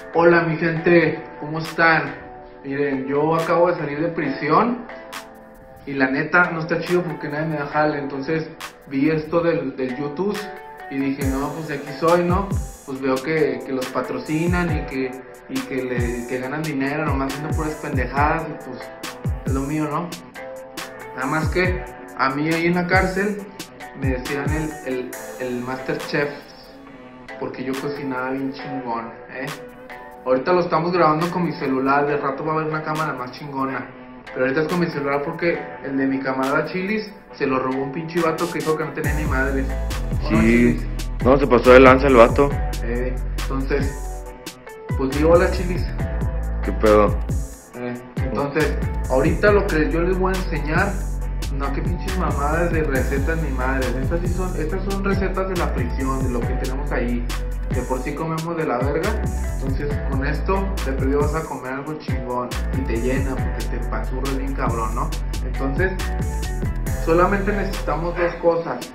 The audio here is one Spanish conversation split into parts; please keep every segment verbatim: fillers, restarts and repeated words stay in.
Hola mi gente, ¿cómo están? Miren, yo acabo de salir de prisión y la neta no está chido porque nadie me da jale. Entonces vi esto del, del YouTube y dije, no, pues de aquí soy, ¿no? Pues veo que, que los patrocinan y que, y que, le, que ganan dinero nomás haciendo puras pendejadas y pues es lo mío, ¿no? Nada más que a mí ahí en la cárcel me decían el, el, el Masterchef porque yo cocinaba bien chingón, ¿eh? Ahorita lo estamos grabando con mi celular, de rato va a haber una cámara más chingona. Pero ahorita es con mi celular porque el de mi camarada Chilis se lo robó un pinche vato que dijo que no tenía ni madres. Sí, no, se pasó de lanza el vato. Eh, entonces, pues digo, hola Chilis. ¿Qué pedo? Eh, entonces, ahorita lo que yo les voy a enseñar, no que pinches mamadas de recetas ni madres. Estas sí son, estas son recetas de la prisión, de lo que tenemos ahí. De por sí comemos de la verga, entonces con esto de perdido vas a comer algo chingón y te llena porque te pasurras bien cabrón, ¿no? Entonces, solamente necesitamos dos cosas.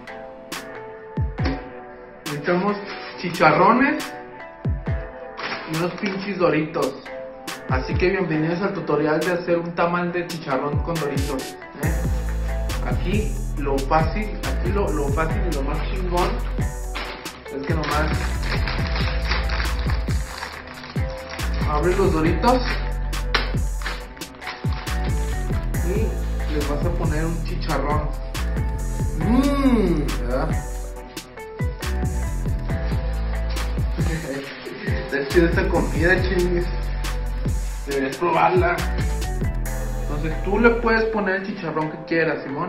Necesitamos chicharrones y unos pinches doritos. Así que bienvenidos al tutorial de hacer un tamal de chicharrón con doritos, ¿eh? Aquí lo fácil, aquí lo, lo fácil y lo más chingón es que nomás abres los doritos y les vas a poner un chicharrón. Mmm, ¿verdad? Está chida esta comida, Chilis. Deberías probarla. Entonces tú le puedes poner el chicharrón que quieras, Simón.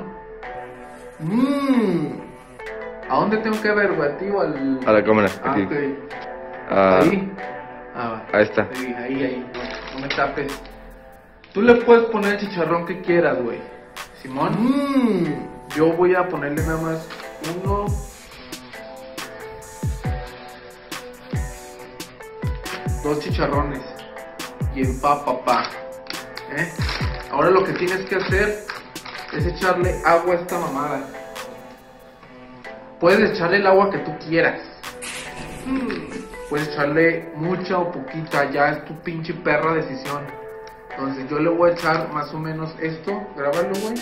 Mmm. ¿A dónde tengo que ver, güey? ¿A ti o al...? A la cámara, Ah, aquí. ok. Ah, Ahí. Ah, va. ahí está. Ahí, ahí, ahí. No, no me tapes. Tú le puedes poner el chicharrón que quieras, güey. Simón. Mm. Yo voy a ponerle nada más uno. Dos chicharrones. Y empapa, pa. ¿Eh? Ahora lo que tienes que hacer es echarle agua a esta mamada. Puedes echarle el agua que tú quieras. Puedes echarle mucha o poquita, ya es tu pinche perra decisión. Entonces yo le voy a echar más o menos esto. Grábalo, güey.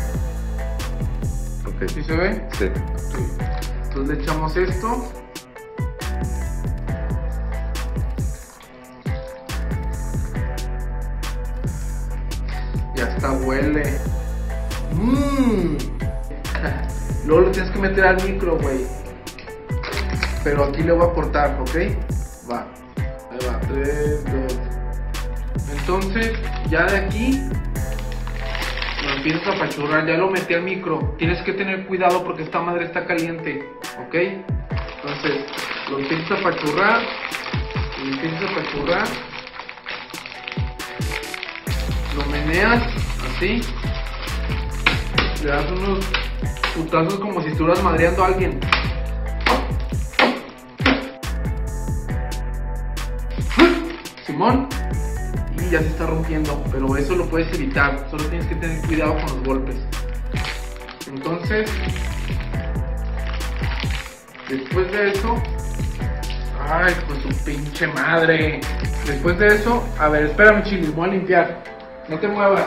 Ok. ¿Sí se ve? Sí. Sí. Entonces le echamos esto. Ya está, huele. Mmm. Luego lo tienes que meter al micro, güey. Pero aquí le voy a cortar, ¿ok? Va. Ahí va. tres, dos. Entonces, ya de aquí lo empiezas a apachurrar. Ya lo metí al micro. Tienes que tener cuidado porque esta madre está caliente, ¿ok? Entonces, lo empiezas a apachurrar. Lo empiezas a apachurrar. Lo meneas así. Le das unos putazos como si estuvieras madreando a alguien. Simón. Y ya se está rompiendo. Pero eso lo puedes evitar. Solo tienes que tener cuidado con los golpes. Entonces, después de eso, ay, pues su pinche madre. Después de eso, a ver, espérame, Chili, voy a limpiar. No te muevas.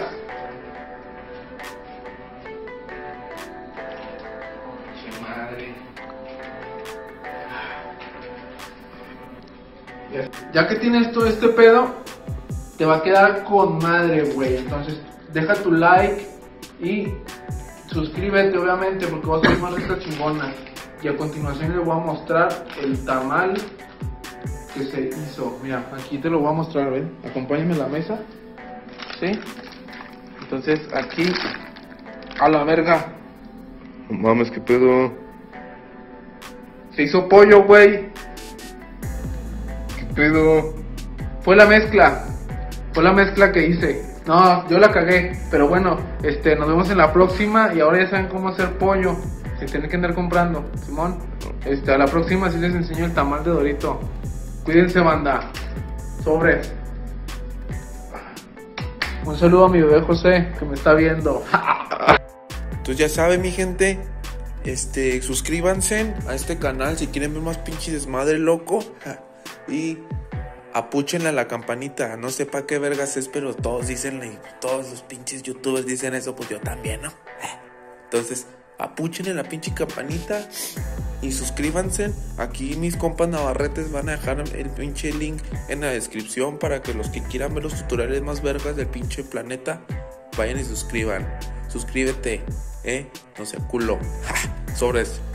Ya que tienes todo este pedo, te va a quedar con madre, güey. Entonces, deja tu like y suscríbete, obviamente, porque vas a ver más recetas chingonas. Y a continuación les voy a mostrar el tamal que se hizo. Mira, aquí te lo voy a mostrar, ven. Acompáñame a la mesa. ¿Sí? Entonces, aquí, a la verga. No mames, qué pedo. Se hizo pollo, güey. Pedo. Fue la mezcla. Fue la mezcla que hice. No, yo la cagué. Pero bueno, este, nos vemos en la próxima. Y ahora ya saben cómo hacer pollo sin tener que andar comprando. Simón, este, a la próxima sí les enseño el tamal de Dorito. Cuídense, banda. Sobres. Un saludo a mi bebé José, que me está viendo. Entonces ya saben, mi gente, este, suscríbanse a este canal si quieren ver más pinche desmadre loco. Y apúchenle a la campanita. No sé pa' qué vergas es, pero todos dicen, todos los pinches youtubers dicen eso, pues yo también, ¿no? Entonces, apúchenle la pinche campanita y suscríbanse. Aquí mis compas navarretes van a dejar el pinche link en la descripción para que los que quieran ver los tutoriales más vergas del pinche planeta vayan y suscriban. Suscríbete, eh, no sea culo. Ja, sobres.